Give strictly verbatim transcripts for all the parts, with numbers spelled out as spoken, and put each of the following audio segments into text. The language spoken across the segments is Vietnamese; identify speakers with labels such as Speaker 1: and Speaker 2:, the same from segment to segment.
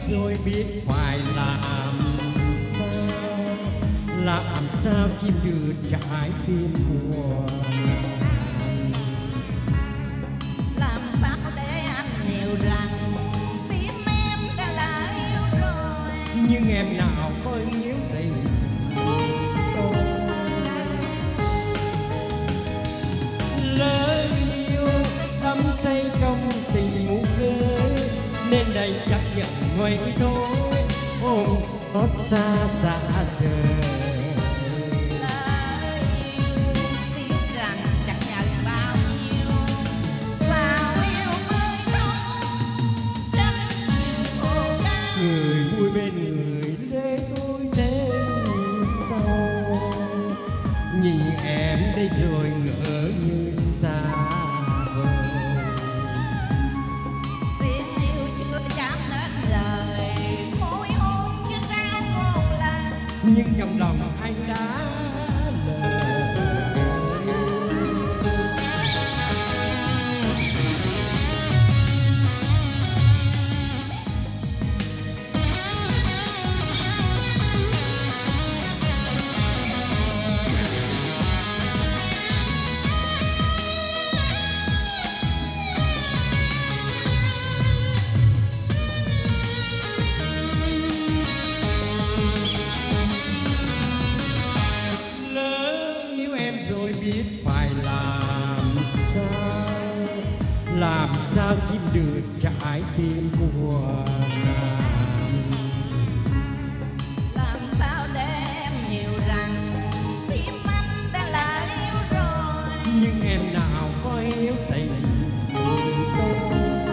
Speaker 1: rồi biết phải làm sao, làm sao chim được trái tim của
Speaker 2: làm sao để anh hiểu rằng tim em đã là yêu rồi,
Speaker 1: nhưng em nào có yếu tình tôi. Lời yêu đắm say trong tình ngủ khơi nên đành chấp nhận vậy thôi, ôm xót xa xa rời.
Speaker 2: lời yêu biết rằng chẳng nhận bao nhiêu, bao yêu mới thôi rất nhiều khổ đau.
Speaker 1: Người vui bên người để tôi thêm sâu, nhìn em đây rồi ngỡ như xa vời.
Speaker 2: Tiếng yêu chưa dám nên lời, môi hôn chưa trao một lần,
Speaker 1: Nhưng trong lòng anh đã lời. Lỡ yêu em rồi biết phải làm sao, làm sao chiếm được trái tim của nàng.
Speaker 2: làm sao để em hiểu rằng tim anh đã là yêu rồi,
Speaker 1: Nhưng em nào có yếu tình tôi.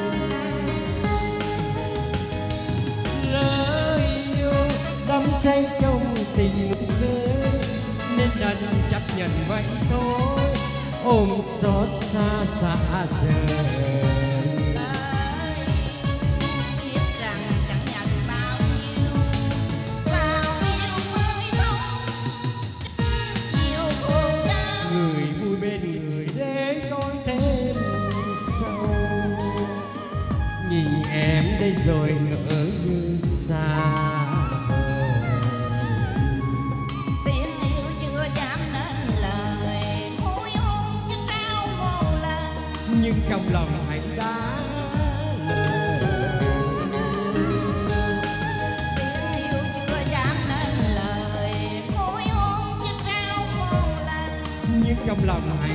Speaker 1: Lỡ yêu đắm say trong tình ngủ khơi nên đành chấp nhận vậy thôi, ôm xót xa xa rời.
Speaker 2: biết rằng chẳng nhận bao nhiêu, bao yêu mới thôi nhiều khổ đau.
Speaker 1: Người vui bên người để tôi thêm sâu, nhìn em đây rồi ngỡ như xa vời.
Speaker 2: Tiếng yêu chưa dám nên lời, môi hôn chưa trao một lần,
Speaker 1: Nhưng trong lòng anh đã lời.
Speaker 2: tiếng yêu chưa dám nên lời, môi hôn chưa trao một lần,
Speaker 1: Nhưng trong lòng anh